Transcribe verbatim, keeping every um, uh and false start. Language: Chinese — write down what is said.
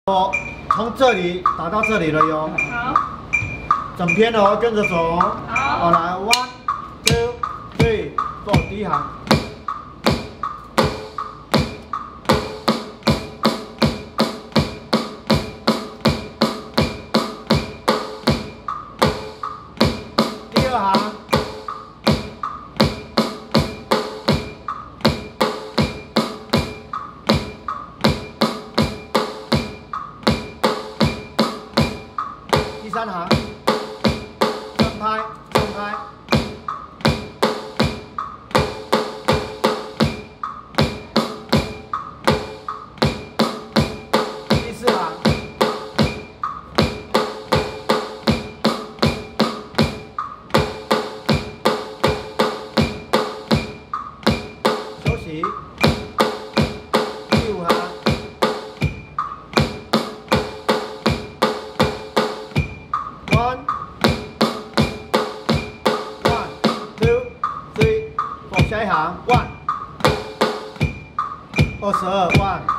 我从这里打到这里了哟。 好。 整篇哦，跟着走哦。 好。 好，来 one two three go， 第一行。第二行。 第三行，正拍，正拍。第四行，休息。第五行。 One, one, two, three, four， 下一行 one， 二十二 one。